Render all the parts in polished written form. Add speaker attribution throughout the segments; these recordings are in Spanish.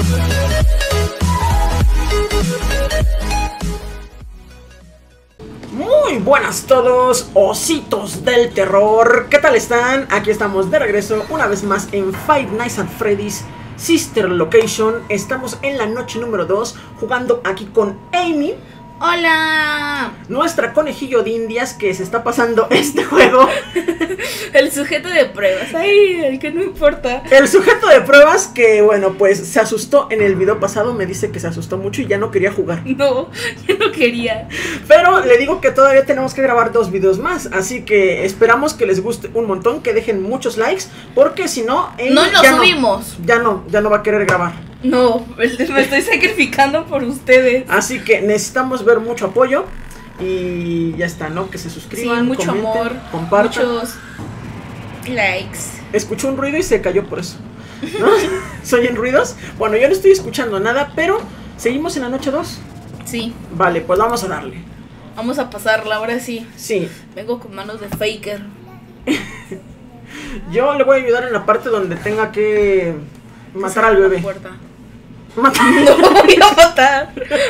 Speaker 1: Muy buenas todos, ositos del terror. ¿Qué tal están? Aquí estamos de regreso una vez más en Five Nights at Freddy's Sister Location. Estamos en la noche número 2 jugando aquí con Amy.
Speaker 2: ¡Hola!
Speaker 1: Nuestra conejillo de indias que se está pasando este juego.
Speaker 2: El sujeto de pruebas. Ay, el que no importa.
Speaker 1: El sujeto de pruebas que, bueno, pues se asustó en el video pasado. Me dice que se asustó mucho y ya no quería jugar.
Speaker 2: No, yo no quería.
Speaker 1: Pero le digo que todavía tenemos que grabar 2 videos más. Así que esperamos que les guste un montón, que dejen muchos likes, porque si no...
Speaker 2: No lo subimos.
Speaker 1: Ya no va a querer grabar.
Speaker 2: No, me estoy sacrificando por ustedes.
Speaker 1: Así que necesitamos ver mucho apoyo. Y ya está, ¿no? Que se suscriban,
Speaker 2: sí, mucho
Speaker 1: comenten,
Speaker 2: amor,
Speaker 1: compartan.
Speaker 2: muchos likes.
Speaker 1: Escuchó un ruido y se cayó por eso, ¿no? ¿Se oyen ruidos? Bueno, yo no estoy escuchando nada, pero seguimos en la noche 2.
Speaker 2: Sí.
Speaker 1: Vale, pues vamos a darle.
Speaker 2: Vamos a pasarla, ahora sí.
Speaker 1: Sí.
Speaker 2: Vengo con manos de faker.
Speaker 1: Yo le voy a ayudar en la parte donde tenga que matar al bebé.
Speaker 2: Matar. No lo voy a matar.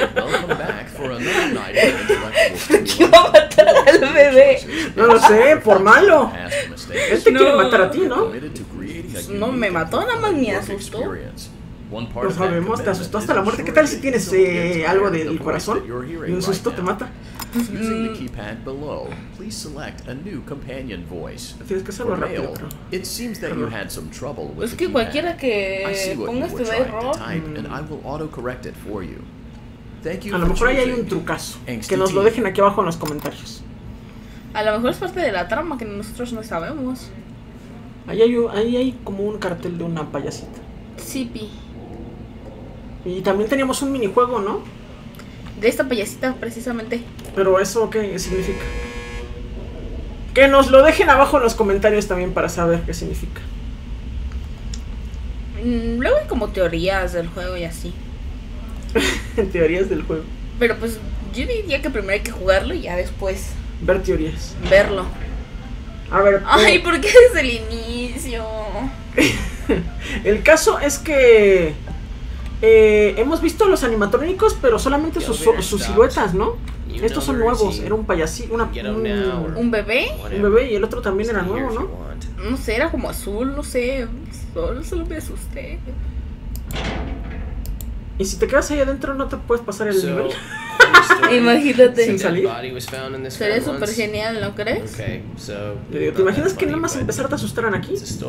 Speaker 2: ¿Qué va a matar al bebé?
Speaker 1: No lo sé, por malo. Él te quiere matar a ti, ¿no?
Speaker 2: No me mató, nada más me asustó.
Speaker 1: Lo sabemos, te asustó hasta la muerte. ¿Qué tal si tienes algo del corazón y un susto te mata? Tienes que hacerlo rápido, pero...
Speaker 2: Es que cualquiera que ponga este error.
Speaker 1: A lo mejor ahí hay un trucazo. Que nos lo dejen aquí abajo en los comentarios.
Speaker 2: A lo mejor es parte de la trama que nosotros no sabemos.
Speaker 1: Ahí hay como un cartel de una payasita.
Speaker 2: Sí, Pi.
Speaker 1: Y también teníamos un minijuego, ¿no?
Speaker 2: De esta payasita, precisamente.
Speaker 1: Pero ¿eso qué significa? Que nos lo dejen abajo en los comentarios también para saber qué significa.
Speaker 2: Luego hay como teorías del juego y así.
Speaker 1: Teorías del juego.
Speaker 2: Pero pues yo diría que primero hay que jugarlo y ya después
Speaker 1: ver teorías.
Speaker 2: Verlo.
Speaker 1: A ver.
Speaker 2: Ay, ¿por qué desde el inicio?
Speaker 1: El caso es que hemos visto los animatrónicos, pero solamente sus siluetas, ¿no? Estos son nuevos. Era un payasito, un
Speaker 2: bebé.
Speaker 1: Un bebé y el otro también era nuevo, ¿no?
Speaker 2: No sé, era como azul, no sé. Solo me asusté.
Speaker 1: Y si te quedas ahí adentro no te puedes pasar el nivel.
Speaker 2: Imagínate.
Speaker 1: Sin salir.
Speaker 2: Sería súper genial, ¿no crees?
Speaker 1: Le digo, ¿te imaginas que nada más empezar te asustaran aquí?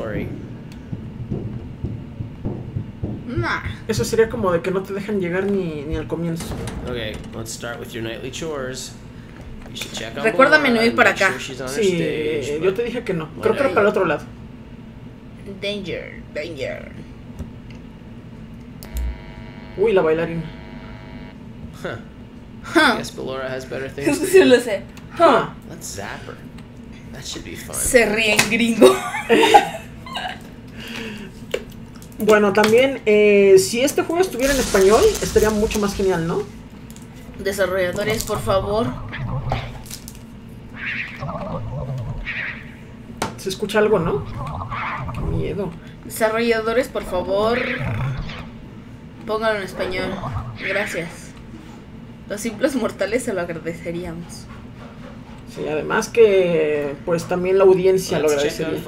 Speaker 2: Nah.
Speaker 1: Eso sería como de que no te dejan llegar ni al comienzo.
Speaker 2: Recuérdame no ir para acá.
Speaker 1: Sí, yo te dije que no. Creo que era para el otro lado.
Speaker 2: Danger.
Speaker 1: Uy, la bailarina.
Speaker 2: Sí lo sé. Se ríen, gringo.
Speaker 1: Bueno, también, si este juego estuviera en español, estaría mucho más genial, ¿no?
Speaker 2: Desarrolladores, por favor.
Speaker 1: Se escucha algo, ¿no? Qué miedo.
Speaker 2: Desarrolladores, por favor, pónganlo en español. Gracias. Los simples mortales se lo agradeceríamos.
Speaker 1: Sí, además que pues también la audiencia lo agradecería.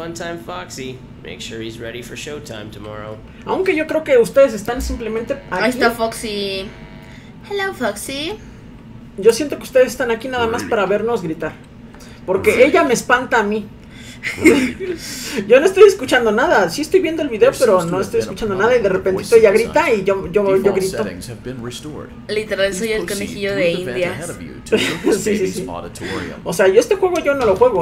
Speaker 1: Aunque yo creo que ustedes están simplemente aquí.
Speaker 2: Ahí está Foxy. Hello, Foxy.
Speaker 1: Yo siento que ustedes están aquí nada más para vernos gritar. Porque ella me espanta a mí. Yo no estoy escuchando nada. Sí estoy viendo el video, pero no estoy escuchando nada. Y de repente ella grita y yo grito.
Speaker 2: Literal, soy el conejillo de indias.
Speaker 1: Sí. O sea, yo este juego yo no lo juego,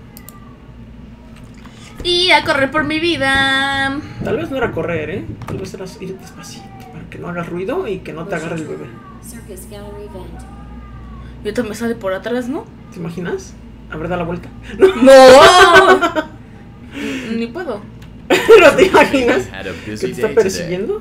Speaker 2: Y a correr por mi vida.
Speaker 1: Tal vez no era correr, tal vez era ir despacito para que no haga ruido y que no te agarre el bebé.
Speaker 2: Y ahorita me sale por atrás, ¿no?
Speaker 1: ¿Te imaginas? A ver, da la vuelta.
Speaker 2: ¡No! Ni puedo.
Speaker 1: ¿No te imaginas que te está persiguiendo?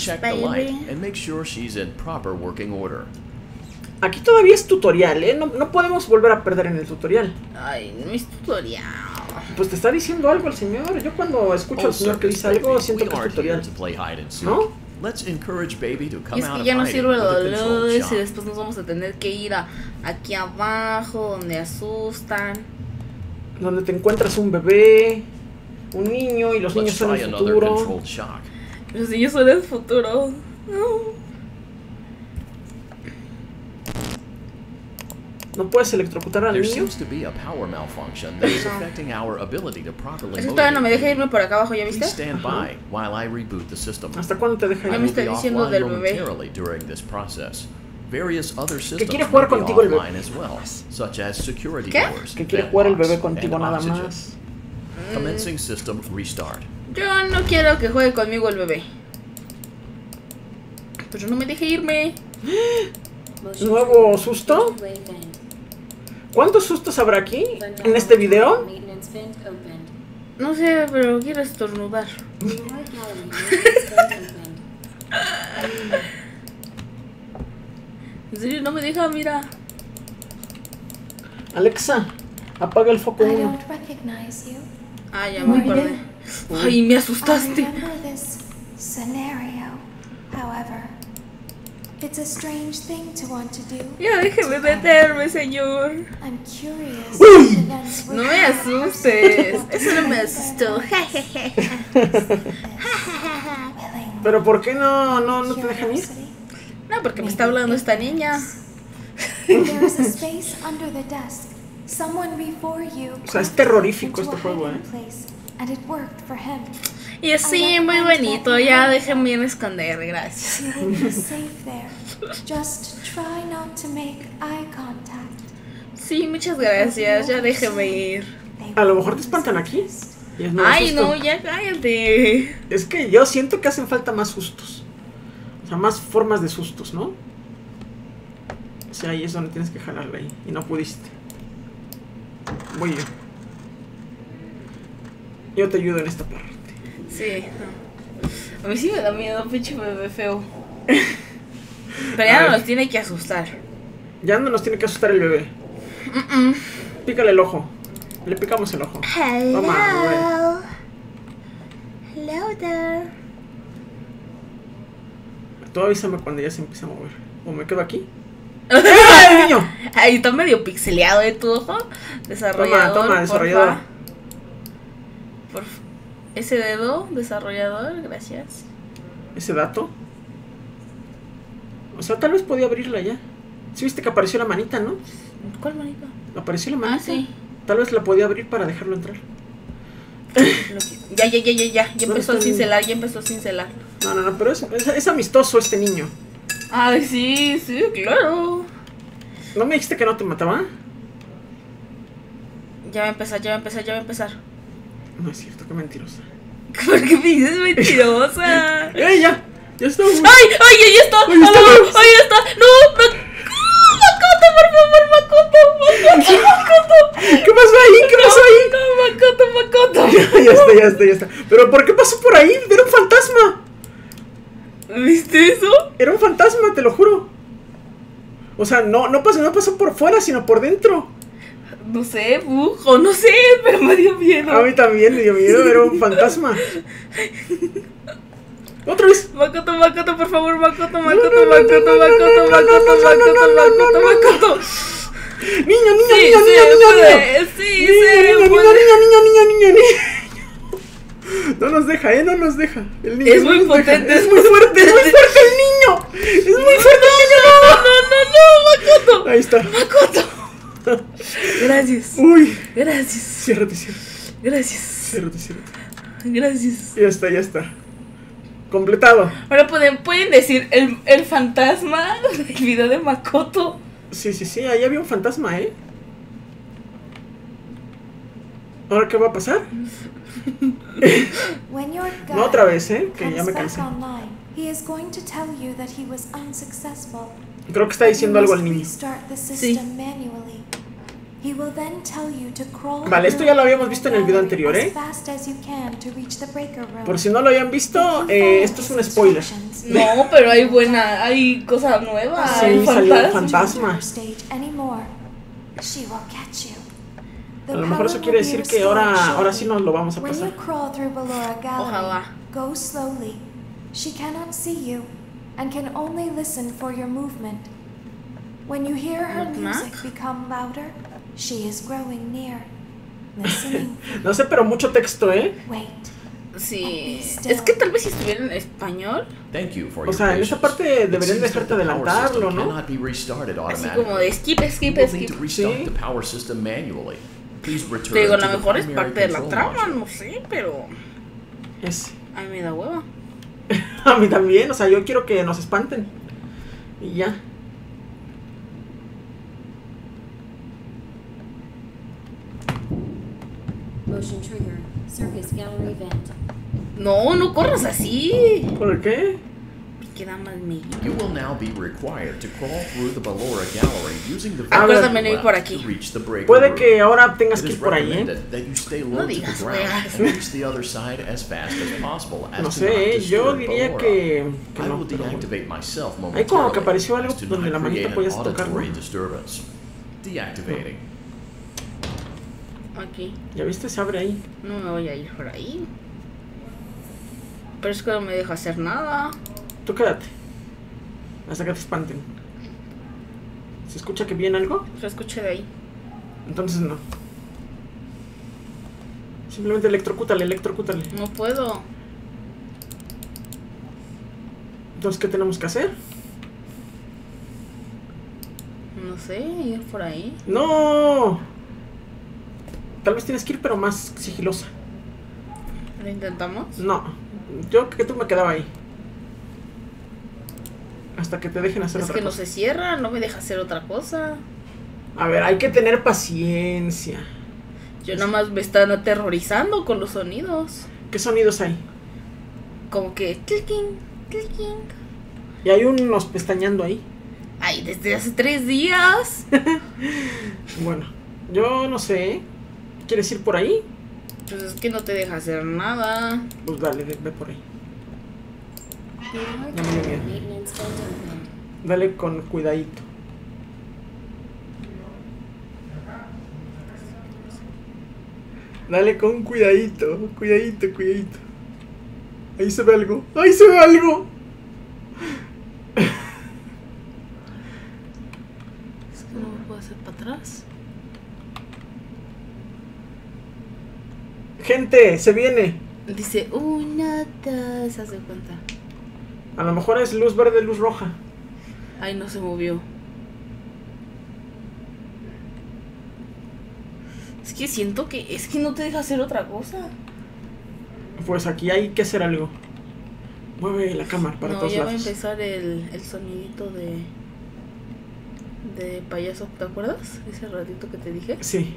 Speaker 1: Aquí todavía es tutorial, no podemos volver a perder en el tutorial.
Speaker 2: Ay, no es tutorial.
Speaker 1: Pues te está diciendo algo el señor. Yo cuando escucho al señor que dice algo siento que es tutorial, ¿no?
Speaker 2: Y es que ya no sirve lo de Dolores y después nos vamos a tener que ir aquí abajo donde asustan.
Speaker 1: Donde te encuentras un bebé, un niño y los niños son el futuro.
Speaker 2: Los niños son el futuro. No.
Speaker 1: ¿No puedes electrocutar al niño?
Speaker 2: Eso todavía no me deja irme por acá abajo, ¿ya viste?
Speaker 1: ¿Hasta cuándo te deja ir?
Speaker 2: Ya me está diciendo del bebé.
Speaker 1: Que quiere jugar contigo el bebé.
Speaker 2: ¿Qué?
Speaker 1: Que quiere jugar el bebé contigo nada más.
Speaker 2: Yo no quiero que juegue conmigo el bebé. Pero no me deje irme.
Speaker 1: ¿Nuevo susto? ¿Cuántos sustos habrá aquí en este video?
Speaker 2: No sé, pero quiero estornudar. En serio, no me deja, mira.
Speaker 1: Alexa, apaga el foco 1.
Speaker 2: Ah, ya me acordé. Ay, me asustaste. Ya déjeme meterme, señor. No me asustes. Eso no me asustó.
Speaker 1: ¿Pero por qué no te dejan ir?
Speaker 2: No, porque me está hablando esta niña.
Speaker 1: O sea, es terrorífico este juego,
Speaker 2: Y así, muy bonito. Ya déjenme ir a esconder, gracias. Sí, muchas gracias. Ya déjenme ir.
Speaker 1: A lo mejor te espantan aquí.
Speaker 2: Ay, no, ya cállate.
Speaker 1: Es que yo siento que hacen falta más sustos. O sea, más formas de sustos, ¿no? O sea, ahí es donde tienes que jalarle ahí. Y no pudiste. Voy yo. Yo te ayudo en esta parte.
Speaker 2: Sí. A mí sí me da miedo, pinche bebé feo. Pero ya no nos tiene que asustar.
Speaker 1: Ya no nos tiene que asustar el bebé. Pícale el ojo. Le picamos el ojo.
Speaker 2: Hello.
Speaker 1: Toma,
Speaker 2: Hello there.
Speaker 1: Tú avísame cuando ya se empieza a mover. ¿O me quedo aquí? ¡Ay, niño!
Speaker 2: Ahí está medio pixeleado, tu ojo. Desarrollador.
Speaker 1: Toma, desarrollador.
Speaker 2: Por ese dedo, desarrollador, gracias.
Speaker 1: ¿Ese dato? O sea, tal vez podía abrirla ya. ¿Sí viste que apareció la manita, no?
Speaker 2: ¿Cuál manita?
Speaker 1: Apareció la manita.
Speaker 2: Ah, sí.
Speaker 1: Tal vez la podía abrir para dejarlo entrar.
Speaker 2: Ya empezó a cincelar,
Speaker 1: No, pero es amistoso este niño.
Speaker 2: Ay, sí, claro.
Speaker 1: ¿No me dijiste que no te mataba?
Speaker 2: Ya va a empezar.
Speaker 1: No es cierto, qué mentirosa.
Speaker 2: ¿Por qué me dices mentirosa?
Speaker 1: Ya está.
Speaker 2: ¡Ay, ya está! ¡Ahí está! ¡No! ¡Makoto, por favor, Makoto!
Speaker 1: ¿Qué pasó ahí?
Speaker 2: No, Makoto.
Speaker 1: Ya está. ¿Pero por qué pasó por ahí? Era un fantasma.
Speaker 2: ¿Viste eso?
Speaker 1: Era un fantasma, te lo juro. O sea, no pasó por fuera, sino por dentro.
Speaker 2: No sé, no sé, pero me dio miedo.
Speaker 1: A mí también me dio miedo, era un fantasma. Otra vez.
Speaker 2: Makoto, por favor, Makoto.
Speaker 1: Niño. No nos deja, no nos deja. El niño
Speaker 2: es muy potente.
Speaker 1: Es muy fuerte el niño.
Speaker 2: No, Makoto.
Speaker 1: Ahí está.
Speaker 2: Makoto. Gracias.
Speaker 1: Uy.
Speaker 2: Gracias.
Speaker 1: Ciérrate.
Speaker 2: Gracias.
Speaker 1: Ciérrate.
Speaker 2: Gracias.
Speaker 1: Ya está. Completado.
Speaker 2: Ahora pueden decir el fantasma del video de Makoto.
Speaker 1: Sí, ahí había un fantasma, ¿Ahora qué va a pasar? No otra vez, que ya me cansé. Creo que está diciendo algo al niño.
Speaker 2: Sí.
Speaker 1: Vale, esto ya lo habíamos visto en el video anterior, Por si no lo habían visto, esto es un spoiler.
Speaker 2: No, pero hay cosa nueva.
Speaker 1: Sí, salió un fantasma. A lo mejor eso quiere decir que ahora sí nos lo vamos a pasar.
Speaker 2: Ojalá.
Speaker 3: She cannot see you and can only listen for your movement. When you hear her music become louder, she is growing near. Listening.
Speaker 1: No sé, pero mucho texto, ¿eh?
Speaker 3: Wait.
Speaker 2: Sí, es que tal vez si estuviera en español.
Speaker 1: O sea, en esa parte deberían dejarte adelantarlo, ¿no?
Speaker 2: Así como de skip.
Speaker 1: Sí.
Speaker 2: Te digo, a lo mejor es parte de la trama, no sé, pero
Speaker 1: Es.
Speaker 2: a mí me da hueva.
Speaker 1: A mí también, o sea, yo quiero que nos espanten. Y ya.
Speaker 4: Motion trigger. Circus gallery vent.
Speaker 2: No, no corras así.
Speaker 1: ¿Por qué?
Speaker 2: Porque da más miedo.
Speaker 5: You will now be required to crawl through the Ballora gallery using the
Speaker 2: Acuérdame de ir por aquí.
Speaker 5: to reach the breaker
Speaker 1: Puede
Speaker 5: room.
Speaker 1: que ahora tengas
Speaker 5: It
Speaker 1: que
Speaker 5: is
Speaker 1: ir por ahí, ¿eh?
Speaker 5: recommended that you stay
Speaker 2: No
Speaker 5: low to the
Speaker 2: digas
Speaker 5: ground
Speaker 2: weas.
Speaker 5: and reach the other side as fast as possible as
Speaker 1: No
Speaker 5: to
Speaker 1: sé,
Speaker 5: not
Speaker 1: yo
Speaker 5: disturb
Speaker 1: diría
Speaker 5: Ballora.
Speaker 1: que
Speaker 5: I
Speaker 1: no,
Speaker 5: will
Speaker 1: pero bueno.
Speaker 5: deactivate myself
Speaker 1: Ahí como que
Speaker 5: momentarily
Speaker 1: apareció algo
Speaker 5: as to
Speaker 1: donde la
Speaker 5: not
Speaker 1: manita
Speaker 5: create
Speaker 1: podías
Speaker 5: an
Speaker 1: tocar,
Speaker 5: auditory
Speaker 1: ¿no?
Speaker 5: disturbance. Deactivating.
Speaker 2: Aquí.
Speaker 1: ¿Ya viste? Se abre ahí.
Speaker 2: No me voy a ir por ahí. Pero es que no me deja hacer nada.
Speaker 1: Tú quédate. Hasta que te espanten. ¿Se escucha que viene algo?
Speaker 2: Lo escuché de ahí.
Speaker 1: Entonces no. Simplemente electrocútale.
Speaker 2: No puedo.
Speaker 1: Entonces, ¿qué tenemos que hacer?
Speaker 2: No sé, ir por ahí.
Speaker 1: ¡No! Tal vez tienes que ir, pero más sigilosa.
Speaker 2: ¿Lo intentamos?
Speaker 1: No. Yo que tú me quedaba ahí. Hasta que te dejen hacer
Speaker 2: Es
Speaker 1: otra
Speaker 2: que no
Speaker 1: cosa.
Speaker 2: se cierra, no me deja hacer otra cosa.
Speaker 1: A ver, hay que tener paciencia.
Speaker 2: Yo nada más me están aterrorizando con los sonidos.
Speaker 1: ¿Qué sonidos hay?
Speaker 2: Como que clicking.
Speaker 1: Y hay unos pestañeando ahí.
Speaker 2: Ay, desde hace 3 días.
Speaker 1: Bueno, yo no sé. ¿Quieres ir por ahí?
Speaker 2: Pues es que no te deja hacer nada.
Speaker 1: Pues dale, ve por ahí.
Speaker 4: Beware
Speaker 1: No me dio
Speaker 4: door.
Speaker 1: miedo.
Speaker 4: Maintenance vent open.
Speaker 1: Dale con cuidadito. Dale con cuidadito. Cuidadito. Ahí se ve algo. ¡Ahí se ve algo!
Speaker 2: Es que no me puedo hacer para atrás.
Speaker 1: Gente, se viene.
Speaker 2: Dice, uy, nada. Se hace cuenta.
Speaker 1: A lo mejor es luz verde, luz roja.
Speaker 2: Ay, no se movió. Es que siento que es que no te deja hacer otra cosa.
Speaker 1: Pues aquí hay que hacer algo. Mueve la cámara para
Speaker 2: No,
Speaker 1: todos
Speaker 2: ya va a
Speaker 1: lados.
Speaker 2: empezar el sonidito de payaso, ¿te acuerdas? Ese ratito que te dije.
Speaker 1: Sí.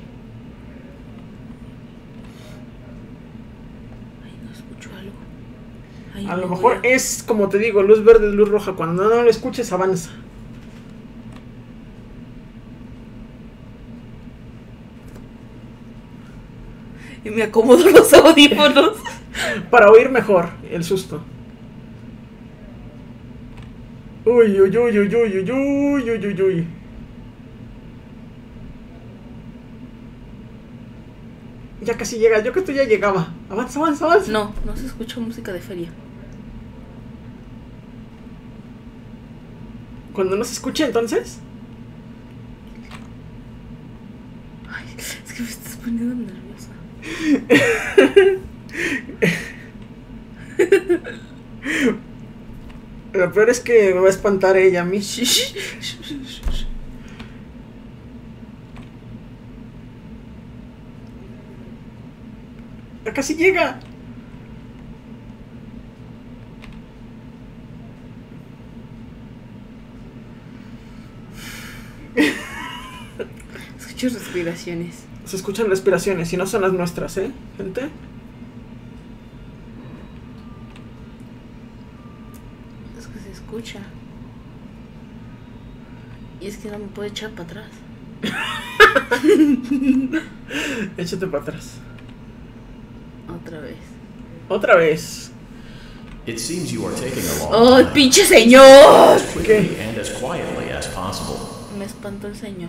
Speaker 2: Ay, no escucho algo. Ay,
Speaker 1: A lo
Speaker 2: no,
Speaker 1: mejor
Speaker 2: ya.
Speaker 1: es, como te digo, luz verde, luz roja. Cuando no lo escuches, avanza.
Speaker 2: Y me acomodo los audífonos.
Speaker 1: Para oír mejor el susto. Uy. Ya casi llega, yo que tú ya llegaba. Avanza.
Speaker 2: No, no se escucha música de feria.
Speaker 1: Cuando no se escuche, entonces.
Speaker 2: Ay, es que me estás poniendo nerviosa.
Speaker 1: Lo peor es que me va a espantar ella a mí. Ya casi llega.
Speaker 2: Escucho respiraciones.
Speaker 1: Se escuchan respiraciones y no son las nuestras, ¿eh, gente?
Speaker 2: Es que se escucha. Y es que no me puedo echar para atrás.
Speaker 1: Échate para atrás.
Speaker 2: Otra vez.
Speaker 5: It seems you are taking a long
Speaker 2: ¡Oh,
Speaker 5: time.
Speaker 2: pinche señor!
Speaker 5: Quickly and as quietly as possible.
Speaker 2: Me espantó el señor.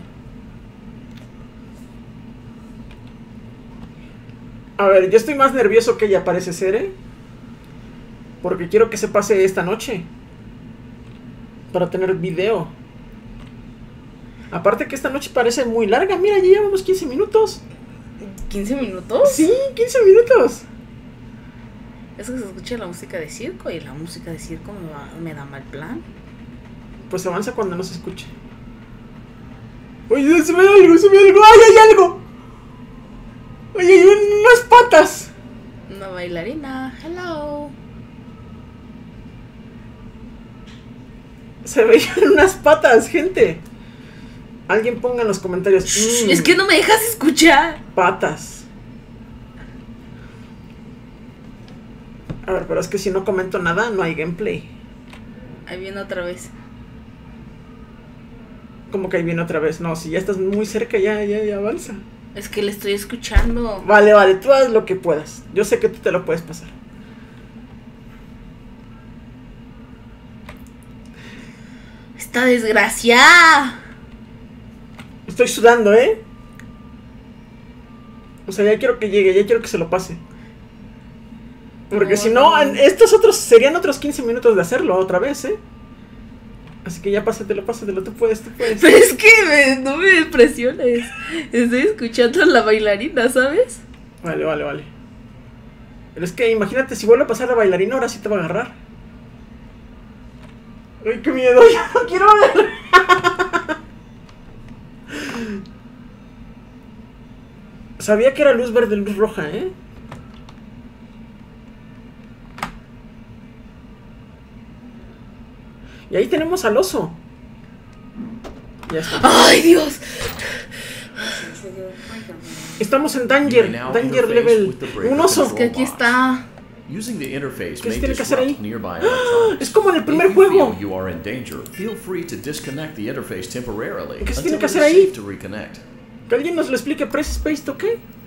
Speaker 1: A ver, yo estoy más nervioso que ella, parece ser, ¿eh? Porque quiero que se pase esta noche. Para tener video. Aparte que esta noche parece muy larga. Mira, ya llevamos 15 minutos.
Speaker 2: ¿15 minutos?
Speaker 1: Sí, 15 minutos.
Speaker 2: Es que se escucha la música de circo y la música de circo me da mal plan.
Speaker 1: Pues avanza cuando no se escuche. Oye, se ve algo, se ve algo. ¡Ay, hay algo! Oye, hay unas patas.
Speaker 2: Una bailarina, hello.
Speaker 1: Se veían unas patas, gente. Alguien ponga en los comentarios.
Speaker 2: Es que no me dejas escuchar.
Speaker 1: Patas. A ver, pero es que si no comento nada, no hay gameplay.
Speaker 2: Ahí viene otra vez.
Speaker 1: Como que ahí viene otra vez. No, si ya estás muy cerca, ya avanza.
Speaker 2: Es que le estoy escuchando.
Speaker 1: Vale, tú haz lo que puedas. Yo sé que tú te lo puedes pasar.
Speaker 2: Esta desgraciada.
Speaker 1: Estoy sudando, ¿eh? O sea, ya quiero que llegue, ya quiero que se lo pase. Porque si no, estos otros serían otros 15 minutos de hacerlo otra vez, ¿eh? Así que ya pásatelo, tú puedes.
Speaker 2: Pero es que no me presiones. Estoy escuchando a la bailarina, ¿sabes?
Speaker 1: Vale. Pero es que imagínate, si vuelve a pasar la bailarina, ahora sí te va a agarrar. ¡Ay, qué miedo! ¡Ya no quiero ver! Sabía que era luz verde, luz roja, ¿eh? Y ahí tenemos al oso. Ya está.
Speaker 2: ¡Ay, Dios!
Speaker 1: Estamos en Danger Level. Un oso.
Speaker 2: Es que aquí está.
Speaker 1: ¿Qué se tiene que hacer ahí? ¡Ah! Es como en el primer juego. ¿Qué se tiene que hacer ahí? Que alguien nos lo explique. Press space, ¿ok?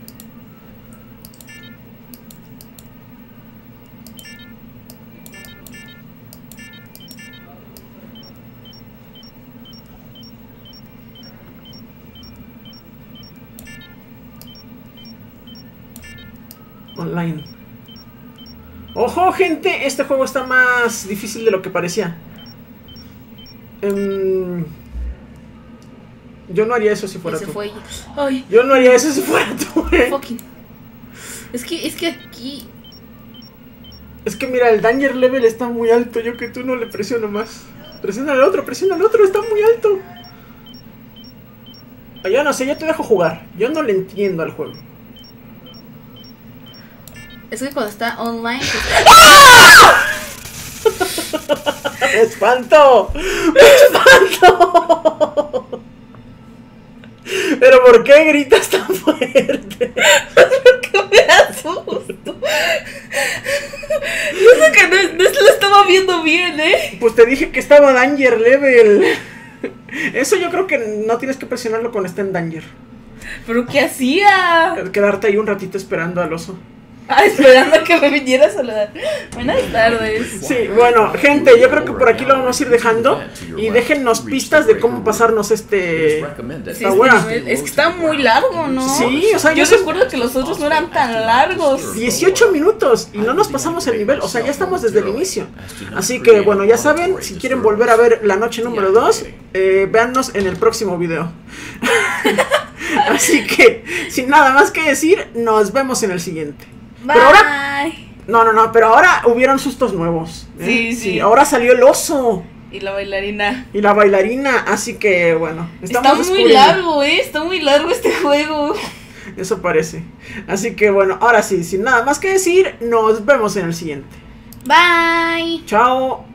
Speaker 1: Online. Ojo, gente, este juego está más difícil de lo que parecía. Yo no haría eso si fuera tú.
Speaker 2: Fue ella. Ay.
Speaker 1: Yo no haría eso si fuera tú,
Speaker 2: Fucking. Es que aquí.
Speaker 1: Es que mira, el danger level está muy alto. Yo que tú no le presiono más. Presiona al otro, está muy alto. Yo no sé, yo te dejo jugar. Yo no le entiendo al juego.
Speaker 2: Es que cuando está online.
Speaker 1: ¡Me espanto! ¿Pero por qué gritas tan fuerte?
Speaker 2: Porque me asusto. Yo sé que no lo estaba viendo bien, ¿eh?
Speaker 1: Pues te dije que estaba Danger Level. Eso yo creo que no tienes que presionarlo cuando está en Danger.
Speaker 2: ¿Pero qué hacía?
Speaker 1: Quedarte ahí un ratito esperando al oso.
Speaker 2: Esperando a que me viniera a saludar. Buenas tardes.
Speaker 1: Sí, bueno, gente, yo creo que por aquí lo vamos a ir dejando. Y déjennos pistas de cómo pasarnos esta buena.
Speaker 2: Es que está muy largo, ¿no?
Speaker 1: Sí, o sea,
Speaker 2: yo recuerdo que los otros no eran tan largos.
Speaker 1: 18 minutos y no nos pasamos el nivel. O sea, ya estamos desde el inicio. Así que, bueno, ya saben, si quieren volver a ver la noche número 2, véannos en el próximo video. Así que, sin nada más que decir, nos vemos en el siguiente.
Speaker 2: Bye.
Speaker 1: Pero ahora, no, pero ahora hubieron sustos nuevos.
Speaker 2: Sí.
Speaker 1: Ahora salió el oso.
Speaker 2: Y la bailarina.
Speaker 1: Así que bueno.
Speaker 2: Está muy largo, está muy largo este juego.
Speaker 1: Eso parece. Así que bueno, ahora sí, sin nada más que decir, nos vemos en el siguiente.
Speaker 2: Bye.
Speaker 1: Chao.